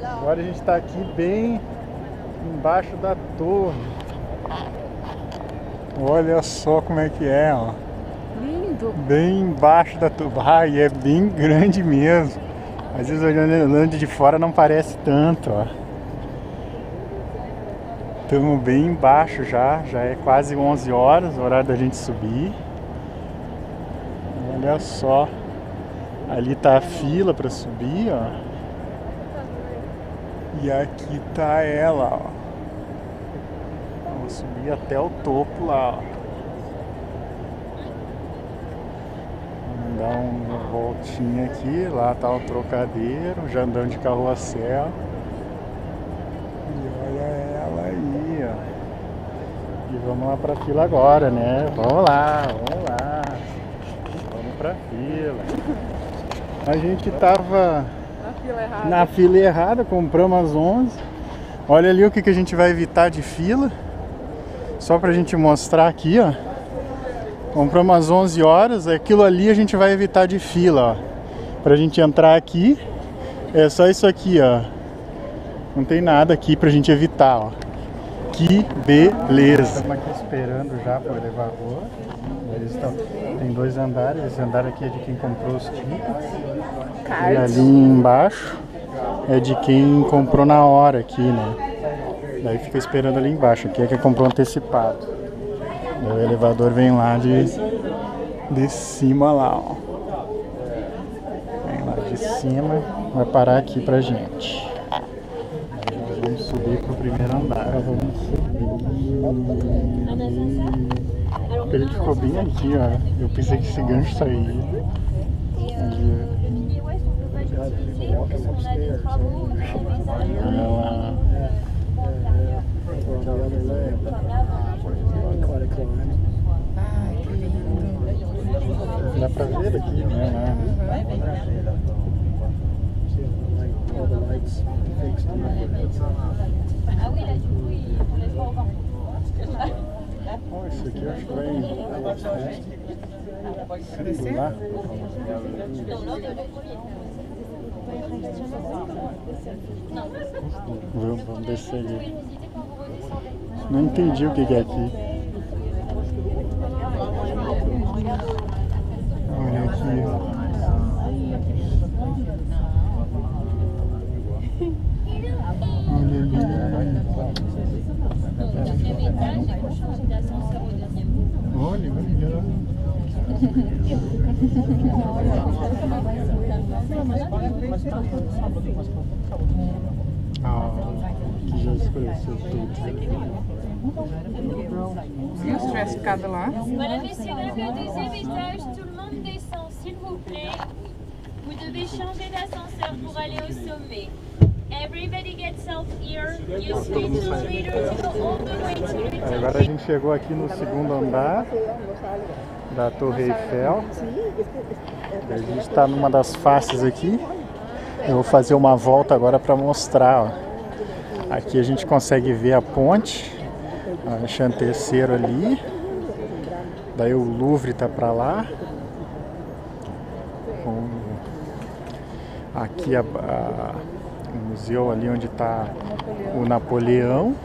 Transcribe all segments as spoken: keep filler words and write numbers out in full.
Agora a gente está aqui bem embaixo da torre. Olha só como é que é, ó. Lindo. Bem embaixo da torre. Ah, e é bem grande mesmo. Às vezes olhando de fora não parece tanto, ó. Estamos bem embaixo já, já é quase onze horas, o horário da gente subir. Olha só, ali tá a fila para subir, ó. E aqui tá ela, ó. Vamos subir até o topo lá, ó. Vamos dar uma voltinha aqui, lá tá o trocadeiro, já andando de carrossel. E vamos lá pra fila agora, né? Vamos lá, vamos lá. Vamos pra fila. A gente tava Na fila errada. na fila errada, compramos às onze. Olha ali o que, que a gente vai evitar de fila. Só pra gente mostrar aqui, ó. Compramos às onze horas, aquilo ali a gente vai evitar de fila, ó. Pra gente entrar aqui, é só isso aqui, ó. Não tem nada aqui pra gente evitar, ó. Que beleza! Estamos aqui esperando já para o elevador. Eles estão, tem dois andares. Esse andar aqui é de quem comprou os tickets. E ali embaixo é de quem comprou na hora aqui, né? Daí fica esperando ali embaixo. Aqui é quem comprou antecipado. Daí o elevador vem lá de, de cima lá, ó. Vem lá de cima, vai parar aqui pra gente. Vamos subir pro primeiro andar. Vamos subir. A gente ficou bem aqui, ó. Eu pensei que esse gancho saía. Olha lá. Ai, que lindo. Dá pra ver daqui, né? Oh, isso aqui eu acho que vai circular. Vamos, vamos descer ali. Não entendi o que que é aqui. Olha aqui, ó. Olha ali. Olha, olha. Ah, que já escureceu tudo. Se eu tivesse ficado lá. Voilà, messieurs, dames, le deuxième étage, tout le monde descend, s'il vous plaît. Vous devez changer d'ascenseur pour aller au sommet. Everybody gets out here. Use three two later to go all the way to the Agora a gente chegou aqui no segundo andar da Torre Eiffel. A gente está numa das faces aqui. Eu vou fazer uma volta agora para mostrar, ó. Aqui a gente consegue ver a ponte, a Chantecer ali. Daí o Louvre tá para lá. Aqui a, a, o museu ali onde está o Napoleão.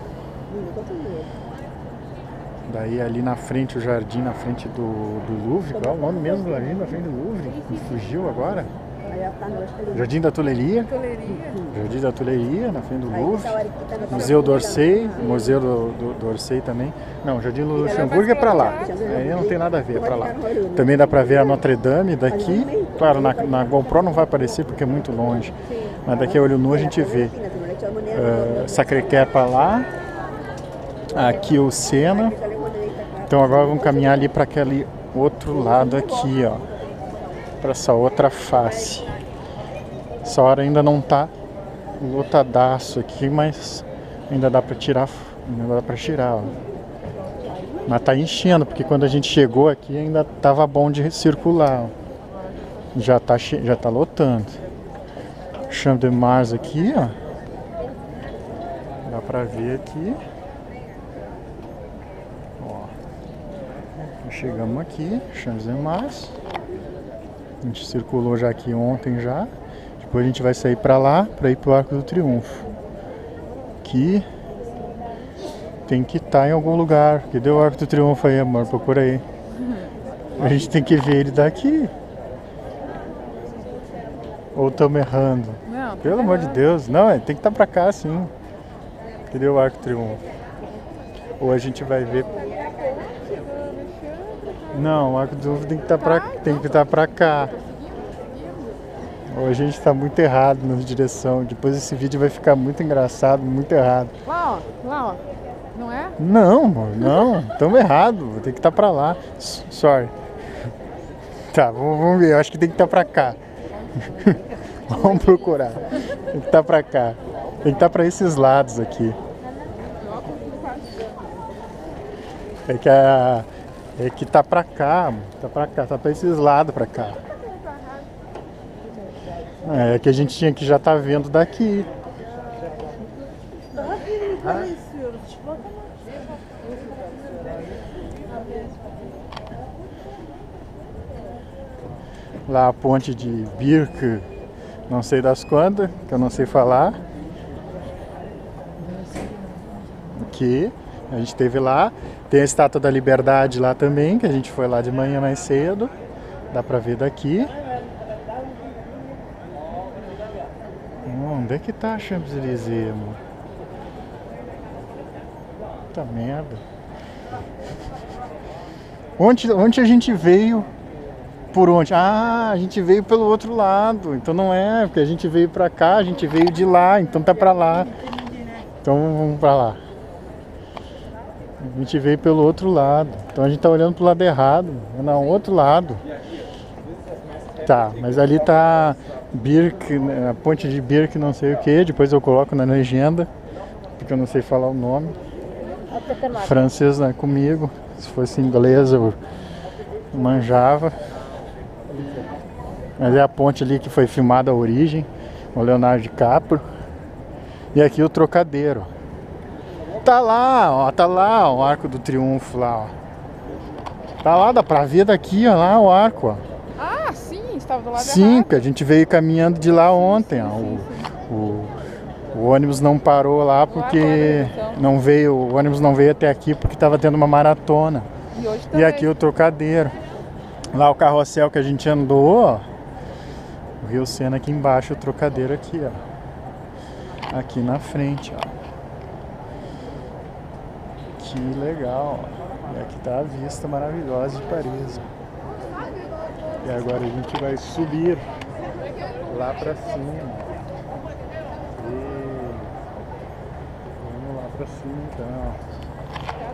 Daí ali na frente o jardim, na frente do, do Louvre. Qual é o nome mesmo do jardim na frente do Louvre? Me fugiu agora. Jardim da Tuleria. Jardim da Tuleria, na frente do Louvre. Museu d'Orsay, Museu do, do, do Orsay também. Não, Jardim do Luxemburgo é pra lá. Aí não tem nada a ver, é pra lá. Também dá pra ver a Notre Dame daqui. Claro, na, na GoPro não vai aparecer porque é muito longe. Mas daqui a olho nu a gente vê. Uh, Sacré-Cœur pra lá. Aqui o Sena. Então agora vamos caminhar ali para aquele outro lado aqui, ó. Para essa outra face. Essa hora ainda não tá lotadaço aqui, mas ainda dá para tirar, ainda dá para tirar, ó. Mas tá enchendo, porque quando a gente chegou aqui ainda tava bom de circular, ó. Já tá che... já tá lotando. Champ de Mars aqui, ó. Dá para ver aqui. Chegamos aqui, Champs de Mars. A gente circulou já aqui ontem já. A gente Depois a gente vai sair pra lá, pra ir pro Arco do Triunfo. Que tem que estar em algum lugar. Cadê o Arco do Triunfo aí, amor? Procura aí. A gente tem que ver ele daqui. Ou estamos errando? Não, Pelo amor de Deus. Não, tem que estar pra cá, sim. Cadê o Arco do Triunfo? Ou a gente vai ver... Não, o Arco do Triunfo tem que estar pra, tem que estar pra cá. Ou a gente está muito errado na direção. Depois esse vídeo vai ficar muito engraçado, muito errado. Lá, ó. Lá, ó. Não é? Não, amor, não. Estamos errados. Vou ter que estar pra lá. S- Sorry. Tá, vamos, vamos ver. Eu acho que tem que estar pra cá. Vamos procurar. Tem que estar pra cá. Tem que estar pra esses lados aqui. É que a... É que tá pra cá, amor. Tá pra cá. Tá pra esses lados pra cá. É que a gente tinha que já tá vendo daqui. Lá a ponte de Birk, não sei das quantas, que eu não sei falar. Que a gente teve lá. Tem a Estátua da Liberdade lá também, que a gente foi lá de manhã mais cedo. Dá pra ver daqui. Onde é que tá a Champs-Élysées, amor? Puta merda. Onde, onde a gente veio? Por onde? Ah, a gente veio pelo outro lado. Então não é, porque a gente veio pra cá, a gente veio de lá, então tá pra lá. Então vamos pra lá. A gente veio pelo outro lado. Então a gente tá olhando pro lado errado. É no outro lado. Tá, mas ali tá Birk, a ponte de Birk não sei o que. Depois eu coloco na legenda, porque eu não sei falar o nome. Francês não é comigo. Se fosse inglês eu manjava. Mas é a ponte ali que foi filmada a origem, o Leonardo DiCaprio. E aqui o Trocadeiro. Tá lá, ó, tá lá o Arco do Triunfo lá, ó. Tá lá, dá pra ver daqui, ó, lá o arco, ó. Ah, sim, estava do lado Sim, errado. que a gente veio caminhando de lá ontem, ó. O, o, o ônibus não parou lá porque não veio, o ônibus não veio até aqui porque tava tendo uma maratona. E hoje E também. aqui o Trocadeiro. Lá o carrossel que a gente andou, ó. O Rio Sena aqui embaixo, o Trocadeiro aqui, ó. Aqui na frente, ó. Que legal, ó. E aqui tá a vista maravilhosa de Paris, ó. E agora a gente vai subir lá pra cima. E... Vamos lá pra cima então.